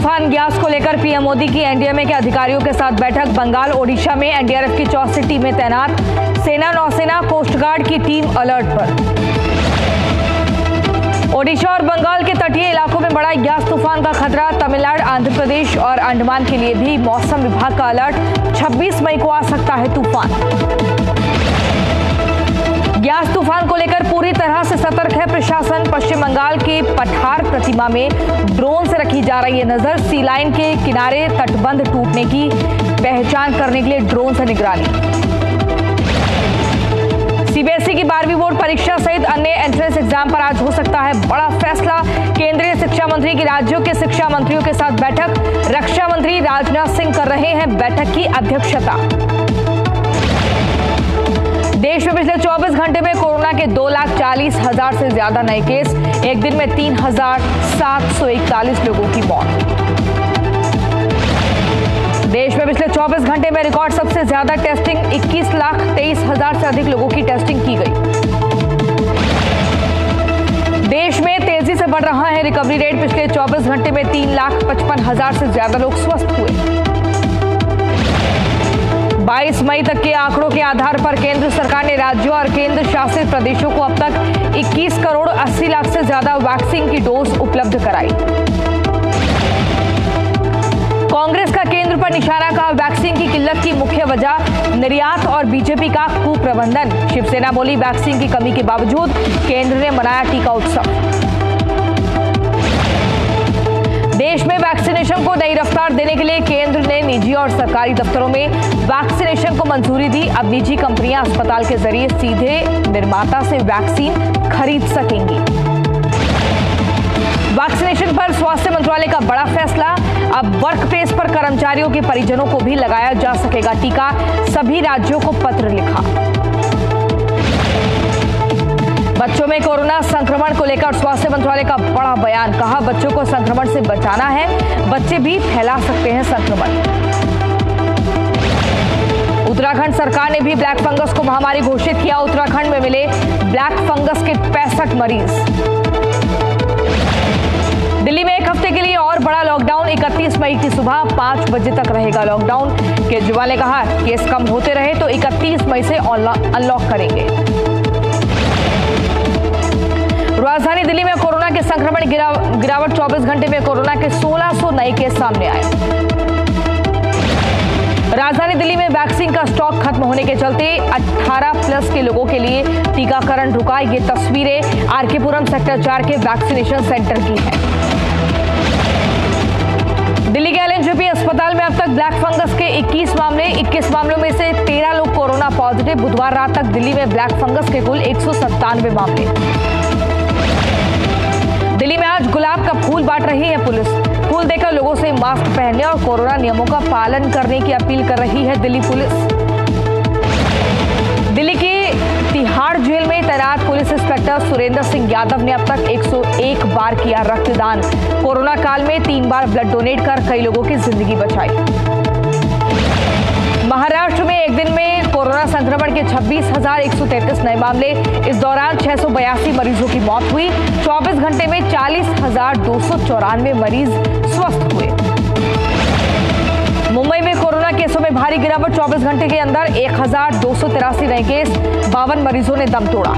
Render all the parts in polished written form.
तूफान ग्यास को लेकर पीएम मोदी की एनडीएमए के अधिकारियों के साथ बैठक। बंगाल ओडिशा में एनडीआरएफ की 64 टीमें तैनात। सेना, नौसेना, कोस्ट गार्ड की टीम अलर्ट पर। ओडिशा और बंगाल के तटीय इलाकों में बड़ा ग्यास तूफान का खतरा। तमिलनाडु, आंध्र प्रदेश और अंडमान के लिए भी मौसम विभाग का अलर्ट। 26 मई को आ सकता है तूफान। ग्यास तूफान को लेकर पूरी तरह से सतर्क है प्रशासन। पश्चिम बंगाल के पठार प्रतिमा में ड्रोन से रखी जा रही है नजर। सी लाइन के किनारे तटबंध टूटने की पहचान करने के लिए ड्रोन से निगरानी। सीबीएसई की 12वीं बोर्ड परीक्षा सहित अन्य एंट्रेंस एग्जाम पर आज हो सकता है बड़ा फैसला। केंद्रीय शिक्षा मंत्री की राज्यों के शिक्षा मंत्रियों के साथ बैठक। रक्षा मंत्री राजनाथ सिंह कर रहे हैं बैठक की अध्यक्षता। देश में पिछले 24 घंटे में कोरोना के 2,40,000 से ज्यादा नए केस। एक दिन में 3,741 लोगों की मौत। देश में पिछले 24 घंटे में रिकॉर्ड सबसे ज्यादा टेस्टिंग। 21,23,000 से अधिक लोगों की टेस्टिंग की गई। देश में तेजी से बढ़ रहा है रिकवरी रेट। पिछले 24 घंटे में 3,55,000 से ज्यादा लोग स्वस्थ हुए। 22 मई तक के आंकड़ों के आधार पर केंद्र सरकार ने राज्यों और केंद्र शासित प्रदेशों को अब तक 21 करोड़ 80 लाख से ज्यादा वैक्सीन की डोज उपलब्ध कराई। कांग्रेस का केंद्र पर निशाना। कहा वैक्सीन की किल्लत की मुख्य वजह निर्यात और बीजेपी का कुप्रबंधन। शिवसेना बोली वैक्सीन की कमी के बावजूद केंद्र ने मनाया टीका उत्सव। देश में वैक्सीनेशन को नई रफ्तार देने के लिए केंद्र ने निजी और सरकारी दफ्तरों में वैक्सीनेशन को मंजूरी दी। अब निजी कंपनियां अस्पताल के जरिए सीधे निर्माता से वैक्सीन खरीद सकेंगी। वैक्सीनेशन पर स्वास्थ्य मंत्रालय का बड़ा फैसला। अब वर्क प्लेस पर कर्मचारियों के परिजनों को भी लगाया जा सकेगा टीका। सभी राज्यों को पत्र लिखा। बच्चों में कोरोना संक्रमण को लेकर स्वास्थ्य मंत्रालय का बड़ा बयान। कहा बच्चों को संक्रमण से बचाना है, बच्चे भी फैला सकते हैं संक्रमण। उत्तराखंड सरकार ने भी ब्लैक फंगस को महामारी घोषित किया। उत्तराखंड में मिले ब्लैक फंगस के 65 मरीज। दिल्ली में एक हफ्ते के लिए और बड़ा लॉकडाउन। 31 मई की सुबह 5 बजे तक रहेगा लॉकडाउन। केजरीवाल ने कहा केस कम होते रहे तो 31 मई से अनलॉक करेंगे। राजधानी दिल्ली में कोरोना के संक्रमण गिरावट। 24 घंटे में कोरोना के 1600 नए केस सामने आए। राजधानी दिल्ली में वैक्सीन का स्टॉक खत्म होने के चलते 18+ के लोगों के लिए टीकाकरण रुका। ये तस्वीरें आरकेपुरम सेक्टर 4 के वैक्सीनेशन सेंटर की है। दिल्ली के एलएनजेपी अस्पताल में अब तक ब्लैक फंगस के 21 मामले। 21 मामलों में से 13 लोग कोरोना पॉजिटिव। बुधवार रात तक दिल्ली में ब्लैक फंगस के कुल 197 मामले। दिल्ली में आज गुलाब का फूल बांट रही है पुलिस। फूल देकर लोगों से मास्क पहनने और कोरोना नियमों का पालन करने की अपील कर रही है दिल्ली पुलिस। दिल्ली की तिहाड़ जेल में तैनात पुलिस इंस्पेक्टर सुरेंद्र सिंह यादव ने अब तक 101 बार किया रक्तदान। कोरोना काल में 3 बार ब्लड डोनेट कर कई लोगों की जिंदगी बचाई। महाराष्ट्र में एक दिन में कोरोना संक्रमण के 26,133 नए मामले। इस दौरान 682 मरीजों की मौत हुई। 24 घंटे में 40,294 मरीज स्वस्थ हुए। मुंबई में कोरोना केसों में भारी गिरावट। 24 घंटे के अंदर 1,283 नए केस। 52 मरीजों ने दम तोड़ा।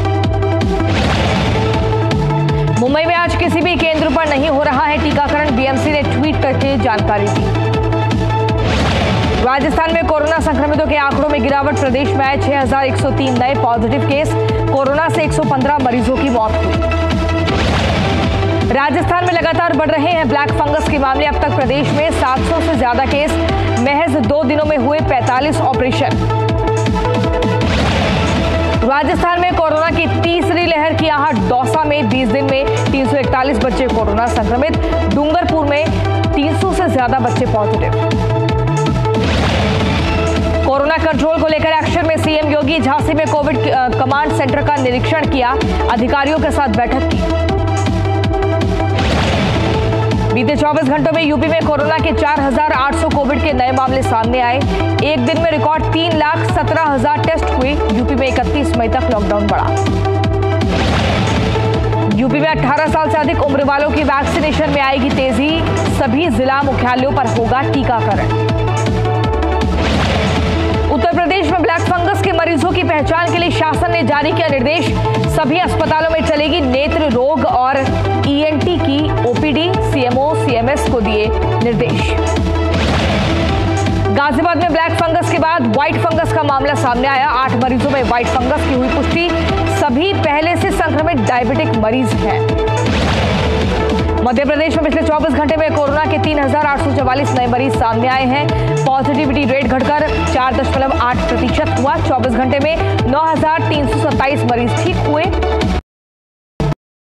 मुंबई में आज किसी भी केंद्र पर नहीं हो रहा है टीकाकरण। बीएमसी ने ट्वीट करके जानकारी दी। राजस्थान में कोरोना संक्रमितों के आंकड़ों में गिरावट। प्रदेश में आए 6,103 नए पॉजिटिव केस। कोरोना से 115 मरीजों की मौत हुई। राजस्थान में लगातार बढ़ रहे हैं ब्लैक फंगस के मामले। अब तक प्रदेश में 700 से ज्यादा केस। महज 2 दिनों में हुए 45 ऑपरेशन। राजस्थान में कोरोना की तीसरी लहर की आहट। दौसा में 20 दिन में 341 बच्चे कोरोना संक्रमित। डूंगरपुर में 300 से ज्यादा बच्चे पॉजिटिव। कोरोना कंट्रोल को लेकर एक्शन में सीएम योगी। झांसी में कोविड कमांड सेंटर का निरीक्षण किया। अधिकारियों के साथ बैठक की। बीते 24 घंटों में यूपी में कोरोना के 4,800 कोविड के नए मामले सामने आए। एक दिन में रिकॉर्ड 3,17,000 टेस्ट हुए। यूपी में 31 मई तक लॉकडाउन बढ़ा। यूपी में 18 साल से अधिक उम्र वालों की वैक्सीनेशन में आएगी तेजी, सभी जिला मुख्यालयों पर होगा टीकाकरण। उत्तर प्रदेश में ब्लैक फंगस के मरीजों की पहचान के लिए शासन ने जारी किया निर्देश, सभी अस्पतालों में चलेगी नेत्र रोग और ईएनटी की ओपीडी, सीएमओ सीएमएस को दिए निर्देश। गाजियाबाद में ब्लैक फंगस के बाद व्हाइट फंगस का मामला सामने आया, 8 मरीजों में व्हाइट फंगस की हुई पुष्टि, सभी पहले से संक्रमित डायबिटिक मरीज हैं। मध्य प्रदेश में पिछले 24 घंटे में कोरोना के 3,844 नए मरीज सामने आए हैं, पॉजिटिविटी रेट घटकर 4.8% हुआ। 24 घंटे में 9,327 मरीज ठीक हुए।